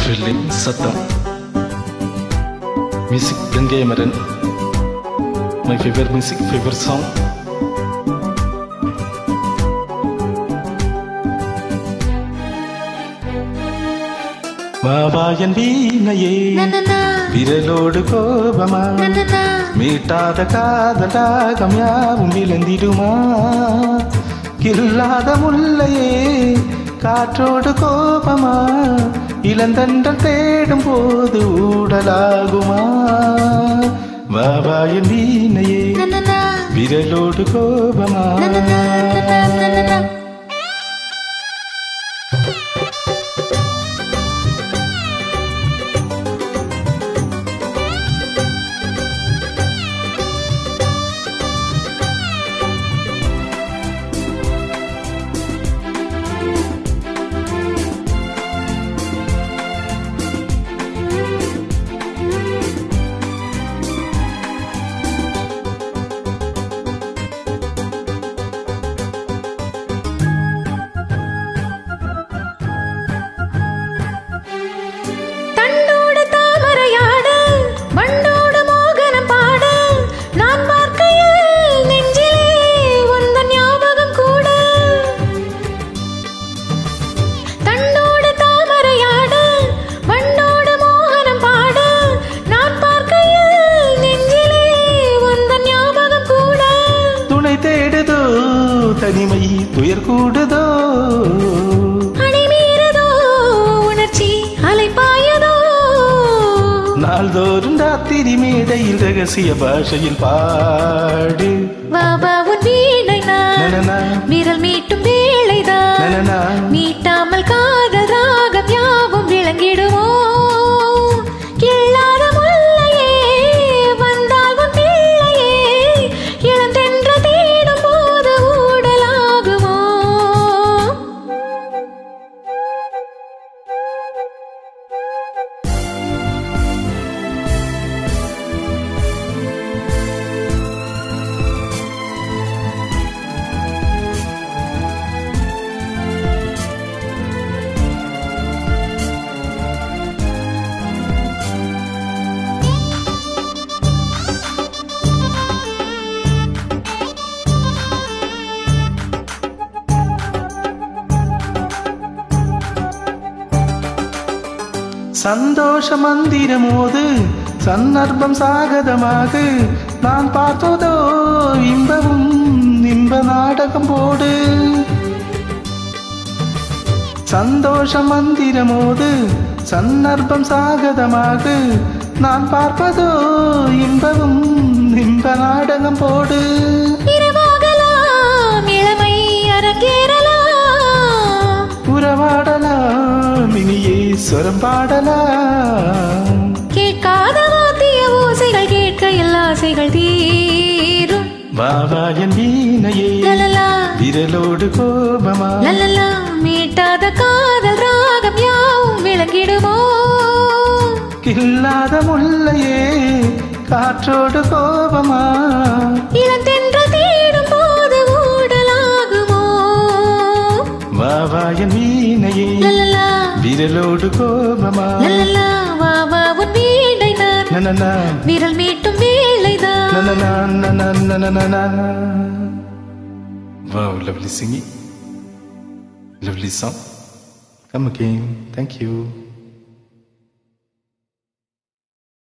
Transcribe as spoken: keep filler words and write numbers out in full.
Thrilling சத்தம் music Gangai Amaran my favourite music favourite song வாவாயன் வீணையே விரலோடு கோபமா மீட்டாத காதல் ராகம் யாவும் விளந்திடுமா கில்லாத முல்லையே காற்றோடு கோபமா இளந்தன்றல் தேடும் போது ஊடலாகுமா வாவாயன் வீணையே விரலோடு கோபமா தனிமை துயர் கூடுதோ அணிமீறதோ உணர்ச்சி அலைப்பாயதோ நாள்தோறும் ராத்திரி மேடையில் ரகசிய பாஷையில் பாடு வாவா உன் வீணைதான் விரல் மீட்டும் வேளைதான் மீட்டாமல் காதல் ராகம் யாவும் விளங்கிடுமோ கில்லாத முல்லையே வந்தால் உன் பிள்ளையே இளந்தென்ற தேடும் போது ஊடலாகுமோ சந்தோஷ மந்திரமோது சந்தர்ப்பம் சாகதமாக நான் பார்த்ததோ இன்பமும் இன்ப நாடகம் போடு சந்தோஷ மந்திரமோது சந்தர்ப்பம் சாகதமாக நான் பார்ப்பதோ இன்பமும் இன்ப நாடகம் போடு இளமை அரங்கேறலாம் உறவாடலாம் இனியே ஸ்வரம் பாடலாம் கேட்காத வாத்திய ஓசைகள் கேட்கையில் ஆசைகள் தீரும் வாவாயன் வீணையே விரலோடு கோபமா மீட்டாத காதல் ராகம் யாவும் விளங்கிடுமோ கில்லாத முல்லையே காற்றோடு கோபமா இளந்தென்ற தேடும் போது ஊடலாகுமோ வாவாயன் வீணையே விரலோடு கோபமா வாவா உன் வீணைதான் விரல் மீட்டும் வேளைதான் Wow, lovely singing, lovely song. Come again. Thank you.